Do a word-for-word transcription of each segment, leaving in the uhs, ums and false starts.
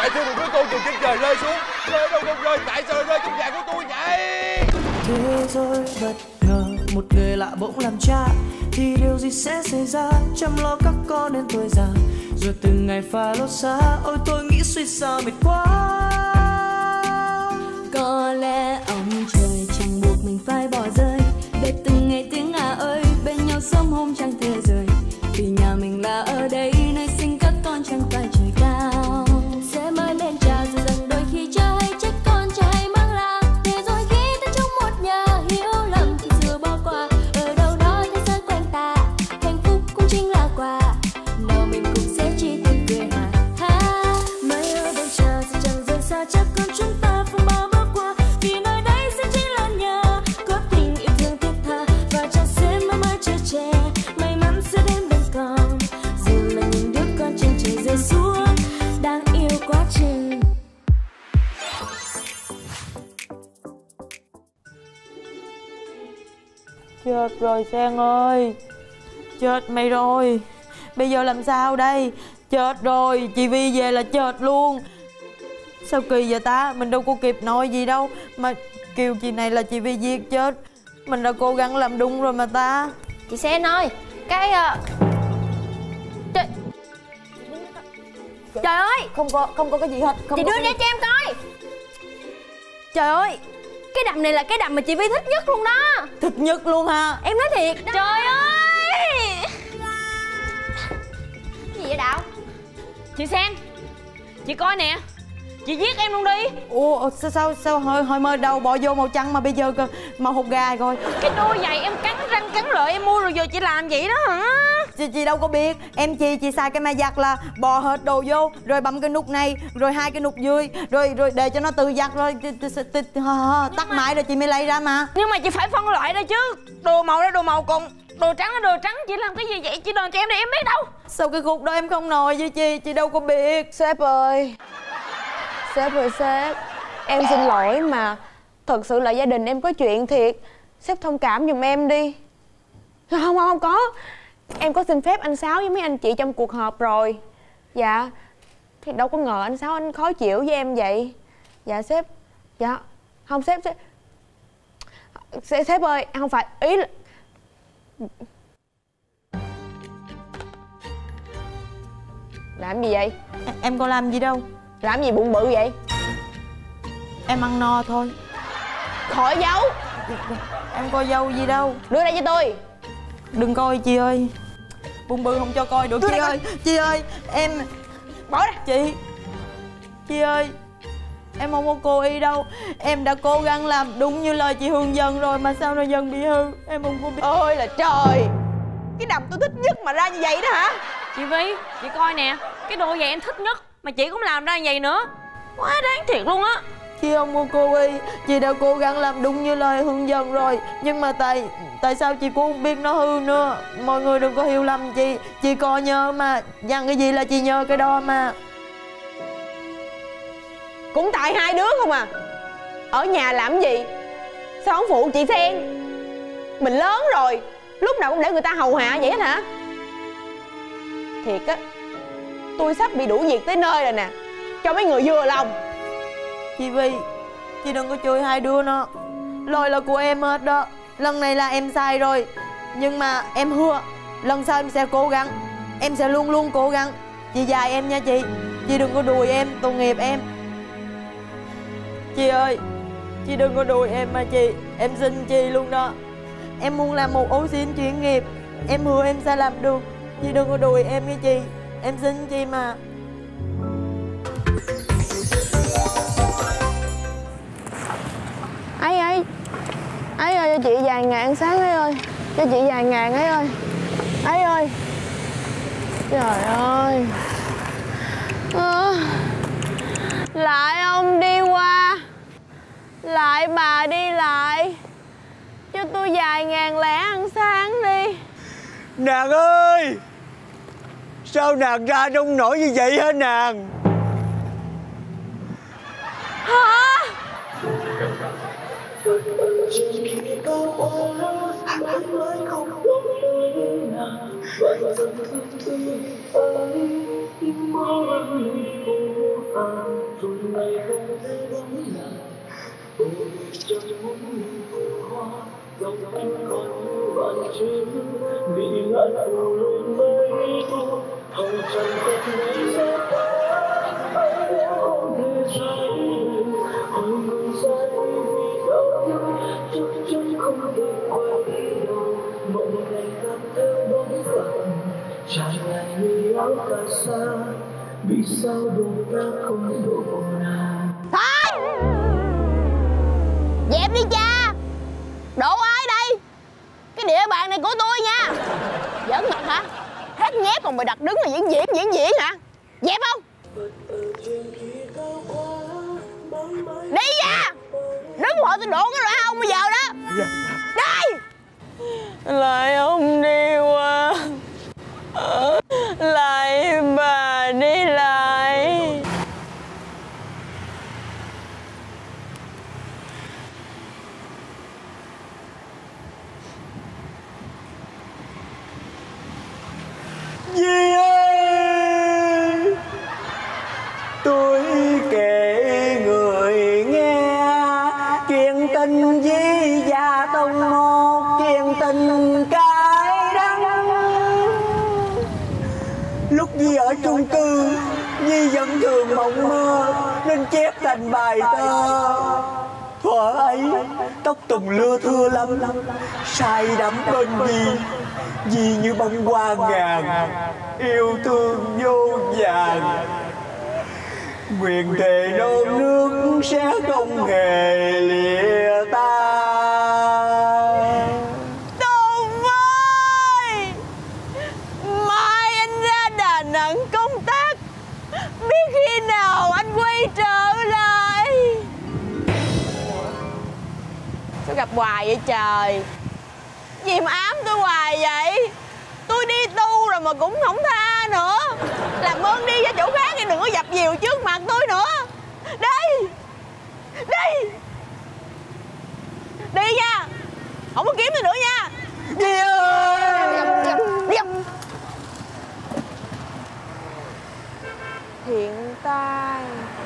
Tại sao một đứa con từ trên trời rơi xuống? Rơi đâu không rơi, tại sao lại rơi trong nhà của tôi vậy? Thế rồi bất ngờ một người lạ bỗng làm cha, thì điều gì sẽ xảy ra? Chăm lo các con đến tuổi già, rồi từng ngày phải lót xa. Ôi tôi nghĩ suy sao mệt quá. Có lẽ ông trời chẳng buộc mình phải bỏ rơi, để từng ngày tiếng à ơi bên nhau sớm hôm chẳng thể rời. Vì nhà mình là ở đây, nơi sinh các con chẳng phải trời cao. Sẽ mãi bên cha dù rằng đôi khi cha hay trách con, cha hay mang lạc. Để rồi khi ta trong một nhà hiểu lầm thì chưa bỏ qua. Ở đâu đó thế giới quanh ta, hạnh phúc cũng chính là quà. Nào mình cùng sẽ chỉ tiếng cười hà ha. Mãi ở bên cha dù chẳng rời xa, chắc con chúng ta phong ba bước qua. Vì nơi đây sẽ chỉ là nhà, có tình yêu thương thiết tha, và cha sẽ mãi mãi chờ che. May mắn sẽ đến bên con, dù là những đứa con trên trời rơi xuống, đáng yêu quá chừng. Chết rồi Sen ơi, chết mày rồi. Bây giờ làm sao đây? Chết rồi, chị Vi về là chết luôn. Sao kỳ vậy ta? Mình đâu có kịp nói gì đâu mà kêu chị này là chị Vi giết chết. Mình đã cố gắng làm đúng rồi mà ta. Chị Sen ơi, cái uh... trời... trời ơi, Không có, không có cái gì hết. Không chị có đưa cái... ra cho em coi. Trời ơi, cái đầm này là cái đầm mà chị Vi thích nhất luôn đó. Thích nhất luôn ha. Em nói thiệt đó. Trời ơi. Cái gì vậy Đạo? Chị Sen, chị coi nè, chị giết em luôn đi. Ủa sao sao, sao hồi, hồi mơ đầu bỏ vô màu trắng mà bây giờ cơ màu hột gà rồi. Cái đôi giày em cắn răng cắn lợi em mua rồi giờ chị làm vậy đó hả? Chị, chị đâu có biết. Em chị chị xài cái máy giặt là bò hết đồ vô, rồi bấm cái nút này, rồi hai cái nút dưới, rồi rồi để cho nó tự giặt, rồi tắt máy rồi chị mới lấy ra mà. Nhưng mà chị phải phân loại ra chứ. Đồ màu đó đồ màu, còn đồ trắng là đồ trắng. Chị làm cái gì vậy? Chị đòi cho em để em biết đâu. Sao cái khúc đó em không nói với chị? Chị đâu có biết. Sếp ơi, sếp ơi sếp, em xin lỗi mà thật sự là gia đình em có chuyện thiệt. Sếp thông cảm giùm em đi. Không không không có, em có xin phép anh Sáu với mấy anh chị trong cuộc họp rồi. Dạ, thì đâu có ngờ anh Sáu anh khó chịu với em vậy. Dạ sếp. Dạ không sếp sếp sếp, sếp ơi, không phải ý là... Làm gì vậy? Em, em có làm gì đâu. Làm gì bụng bự vậy? Em ăn no thôi. Khỏi giấu. Em coi dâu gì đâu. Đưa đây cho tôi. Đừng coi chị ơi. Bụng bự không cho coi được. Chị ơi, chị ơi, em... Bỏ ra. Chị Chị ơi, em không có cố ý đâu. Em đã cố gắng làm đúng như lời chị hướng dẫn rồi mà sao nó dần bị hư. Em không có biết. Ôi là trời, cái đầm tôi thích nhất mà ra như vậy đó hả? Chị Vi, chị coi nè, cái đồ giày em thích nhất mà chị cũng làm ra như vậy nữa. Quá đáng thiệt luôn á. Chị không có cố ý. Chị đã cố gắng làm đúng như lời hướng dẫn rồi. Nhưng mà tại Tại sao chị cũng không biết nó hư nữa. Mọi người đừng có hiểu lầm chị. Chị có nhớ mà. Dặn cái gì là chị nhớ cái đó mà. Cũng tại hai đứa không à. Ở nhà làm gì sao không phụ chị Sen? Mình lớn rồi, lúc nào cũng để người ta hầu hạ vậy hết hả? Thiệt á, tôi sắp bị đuổi việc tới nơi rồi nè, cho mấy người vừa lòng. Chị Vi, chị đừng có chửi hai đứa nó. Lỗi là của em hết đó. Lần này là em sai rồi. Nhưng mà em hứa lần sau em sẽ cố gắng. Em sẽ luôn luôn cố gắng. Chị dạy em nha chị. Chị đừng có đùi em, tội nghiệp em. Chị ơi, chị đừng có đùi em mà chị. Em xin chị luôn đó. Em muốn làm một ô xin chuyên nghiệp. Em hứa em sẽ làm được. Chị đừng có đùi em nha chị. Em xin chị mà. Ấy ấy ấy ơi, cho chị vài ngàn sáng ấy ơi. Cho chị vài ngàn ấy ơi. Ấy ơi. Trời ơi à, lại ông đi qua, lại bà đi lại. Cho tôi vài ngàn lẻ ăn sáng đi. Nàng ơi, sao nàng ra nông nổi như vậy hả nàng? Hả? Hả? Vì sao đôi ta không độ nào. Thôi dẹp đi cha. Độ ai đây? Cái địa bàn này của tôi nha. Giỡn mặt hả? Hết nhép còn mày đặt đứng là diễn diễn diễn diễn hả? Dẹp không? Đi nha. Đứng hộ tôi độ cái loại ông bây giờ đó. Đi. Lại ông đi qua. Lại bà đi lại. Dì ơi, tôi kể người nghe chuyện tình Dì và Tùng, một chuyện tình cay đắng. Lúc Dì ở chung cư, Dì vẫn thường mộng mơ nên chép thành bài thơ. Thuở ấy tóc Tùng lưa thưa lắm, say đắm bên Dì. Dì như bông hoa ngàn, yêu thương vô vàn. Nguyện thề non nước sẽ không hề lìa ta. Tùng ơi, mai anh ra Đà Nẵng công tác, biết khi nào anh quay trở lại. Sao gặp hoài vậy trời? Gì mà ám tôi hoài vậy? Tôi đi tu rồi mà cũng không tha nữa. Làm ơn đi ra chỗ khác đi, đừng có dập dìu trước mặt tôi nữa. Đi. Đi. Đi nha. Không có kiếm tôi nữa nha. Dì ơi. Đi không? Thiện tai.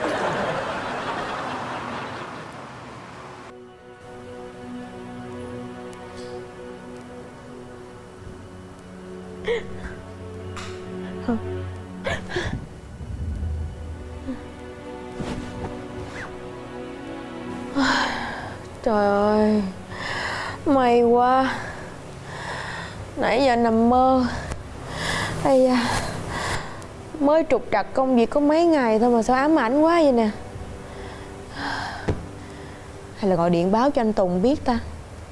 Trời ơi, may quá. Nãy giờ nằm mơ. Ây da, mới trục trặc công việc có mấy ngày thôi mà sao ám ảnh quá vậy nè. Hay là gọi điện báo cho anh Tùng biết ta?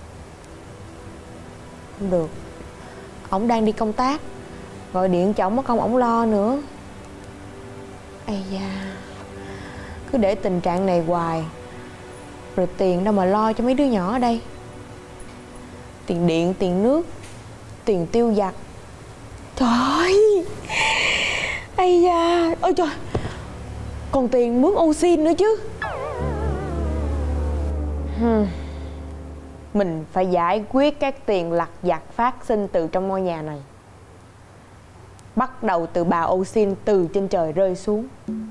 Không được, ổng đang đi công tác. Gọi điện cho ổng mất công ổng lo nữa. Ây da, cứ để tình trạng này hoài rồi tiền đâu mà lo cho mấy đứa nhỏ ở đây. Tiền điện, tiền nước, tiền tiêu vặt. Trời ơi, ây da, ôi trời, còn tiền mướn ô xin nữa chứ. hmm. Mình phải giải quyết các tiền lặt vặt phát sinh từ trong ngôi nhà này, bắt đầu từ bà ô xin từ trên trời rơi xuống.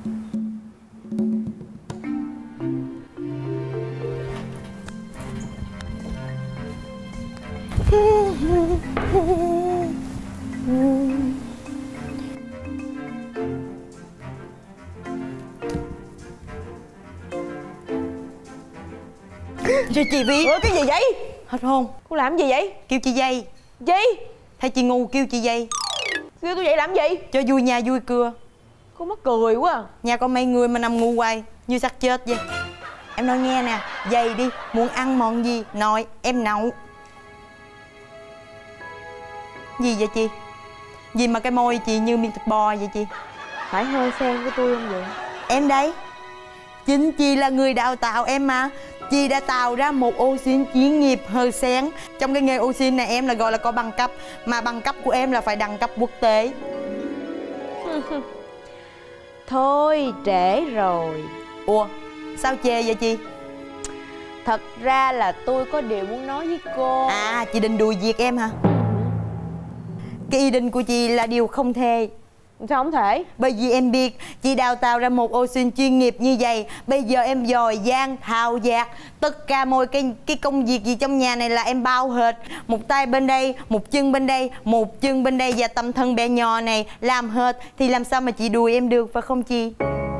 Cho chị Vi. Ủa cái gì vậy? Hết hôn. Cô làm gì vậy? Kêu chị dây. Gì? Thay chị ngu kêu chị dây. Kêu tôi vậy làm gì? Cho vui nhà vui cưa. Cô mắc cười quá à. Nhà có mấy người mà nằm ngu hoài như xác chết vậy. Em nói nghe nè, dây đi, muốn ăn món gì nói em nấu. Gì vậy chị? Gì mà cái môi chị như miếng thịt bò vậy chị? Phải hơi sen của tôi không vậy? Em đây. Chính chị là người đào tạo em mà. Chị đã tạo ra một ô xin chuyên nghiệp hơi sen. Trong cái nghề ô xin này em là gọi là có bằng cấp. Mà bằng cấp của em là phải đẳng cấp quốc tế. Thôi trễ rồi. Ủa sao chê vậy chị? Thật ra là tôi có điều muốn nói với cô. À chị định đùi việc em hả? Cái ý định của chị là điều không thể. Sao không thể? Bởi vì em biết chị đào tạo ra một ô xin chuyên nghiệp như vậy. Bây giờ em giỏi giang, thao dạt, tất cả mọi cái, cái công việc gì trong nhà này là em bao hết. Một tay bên đây, một chân bên đây, một chân bên đây và tâm thân bé nhỏ này làm hết. Thì làm sao mà chị đùi em được, phải không chị?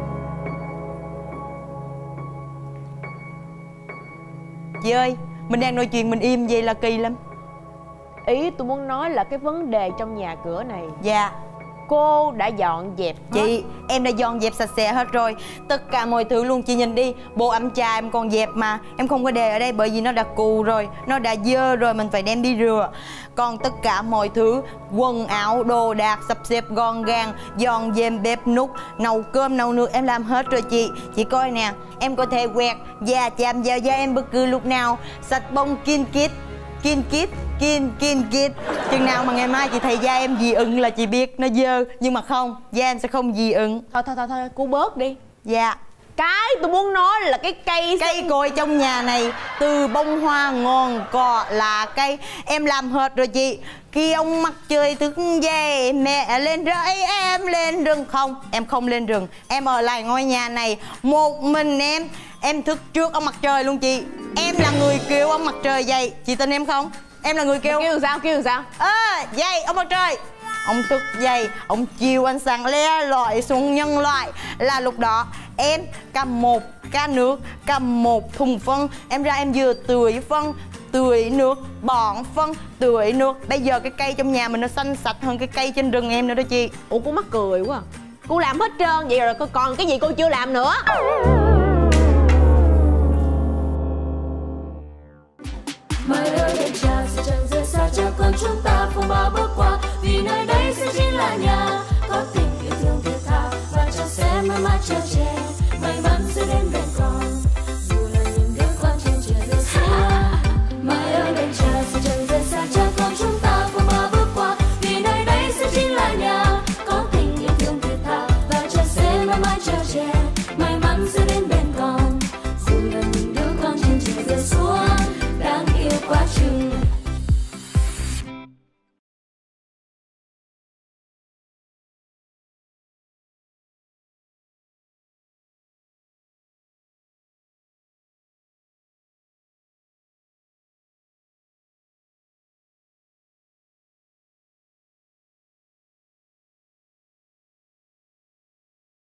Chị ơi, mình đang nói chuyện mình im vậy là kỳ lắm. Ý tôi muốn nói là cái vấn đề trong nhà cửa này. Dạ. Cô đã dọn dẹp hết. Chị, em đã dọn dẹp sạch sẽ hết rồi. Tất cả mọi thứ luôn, chị nhìn đi. Bộ ấm trà em còn dẹp mà. Em không có để ở đây bởi vì nó đã cù rồi, nó đã dơ rồi, mình phải đem đi rửa. Còn tất cả mọi thứ, quần áo, đồ đạc sắp xếp gọn gàng, dọn dẹp bếp núc, nấu cơm, nấu nước em làm hết rồi chị. Chị coi nè, em có thể quẹt da chạm vào da em bất cứ lúc nào. Sạch bông kin kít, kin kít, kin kin kít. Chừng nào mà ngày mai chị thấy da em dị ứng là chị biết nó dơ. Nhưng mà không, da em sẽ không dị ứng. Thôi thôi thôi thôi, cô bớt đi. Dạ. Cái tôi muốn nói là cái cây Cây cối trong nhà này, từ bông hoa, ngọn cỏ, lá cây em làm hết rồi chị. Khi ông mặt trời thức dậy, mẹ lên rẫy em lên rừng. Không, em không lên rừng. Em ở lại ngôi nhà này một mình em. Em thức trước ông mặt trời luôn chị. Em là người kêu ông mặt trời dậy. Chị tin em không? Em là người kêu. Kêu sao, kêu sao? Ơ, à, dậy ông mặt trời. Ông thức dậy, ông chiều ánh sáng le lọi xuống nhân loại. Là lúc đó em cầm một can nước, cầm một thùng phân. Em ra em vừa tưới phân, tưới nước, bón phân, tưới nước. Bây giờ cái cây trong nhà mình nó xanh sạch hơn cái cây trên rừng em nữa đó chị. Ủa cô mắc cười quá à. Cô làm hết trơn vậy rồi còn cái gì cô chưa làm nữa? Mai ơi đêm trà sẽ chẳng rời xa cha con chúng ta phong ba bước qua vì nơi đây sẽ chính là nhà có tình yêu thương thiết tha và cha sẽ mãi mãi chờ che may mắn sẽ đến bên con.